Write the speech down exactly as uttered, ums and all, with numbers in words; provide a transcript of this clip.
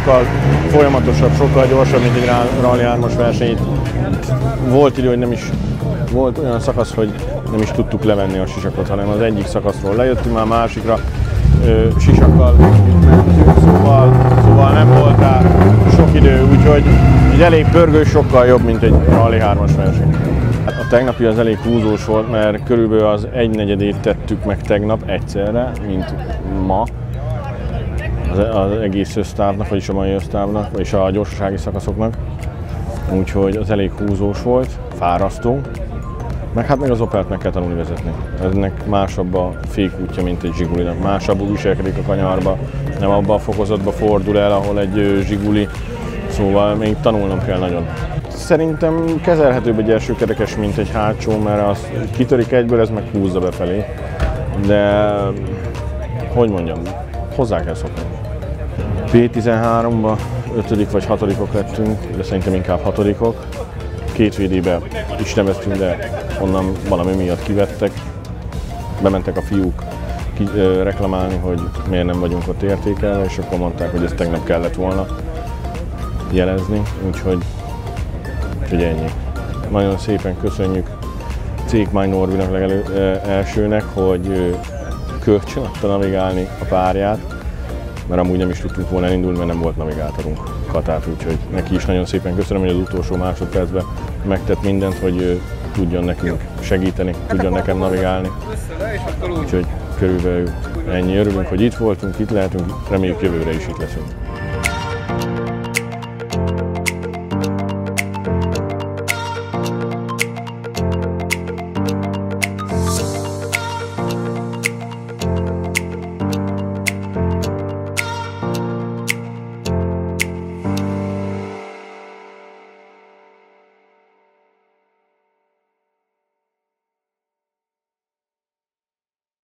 sokkal folyamatosabb, sokkal gyorsabb, mint egy Rally hármas verseny. Volt idő, hogy nem is volt olyan szakasz, hogy nem is tudtuk levenni a sisakot, hanem az egyik szakaszról lejöttünk, már a másikra ö, sisakkal mentünk, szóval, szóval nem volt rá sok idő, úgyhogy egy elég pörgős, sokkal jobb, mint egy Rally hármas verseny. A tegnapi az elég húzós volt, mert körülbelül az egynegyedét tettük meg tegnap egyszerre, mint ma. Az, az egész össztávnak, vagyis a mai össztávnak, vagyis a gyorsasági szakaszoknak. Úgyhogy az elég húzós volt, fárasztó. Meg hát meg az Opelt meg kell tanulni vezetni. Ennek másabb a fékútja, mint egy Zsigulinak. Másabbul viselkedik a kanyarba, nem abba a fokozatba fordul el, ahol egy Zsiguli. Szóval még tanulnom kell nagyon. Szerintem kezelhetőbb egy első kerekes, mint egy hátsó, mert az kitörik egyből, ez meg húzza befelé. De, hogy mondjam, hozzá kell szokni. P tizenháromba ötödik vagy hatodikok lettünk, de szerintem inkább hatodikok. Két vé dé-be is neveztünk, de onnan valami miatt kivettek. Bementek a fiúk ki, ö, reklamálni, hogy miért nem vagyunk ott értékelve, és akkor mondták, hogy ezt tegnap kellett volna jelezni, úgyhogy, úgyhogy ennyi. Nagyon szépen köszönjük Cékmány Norbinak legelő, ö, elsőnek, hogy ö, kölcsön adta navigálni a párját, mert amúgy nem is tudtunk volna elindulni, mert nem volt navigátorunk Katát, úgyhogy neki is nagyon szépen köszönöm, hogy az utolsó másodpercben megtett mindent, hogy tudjon nekünk segíteni, tudjon nekem navigálni. Úgyhogy körülbelül ennyi. Örülünk, hogy itt voltunk, itt lehetünk, reméljük jövőre is itt leszünk.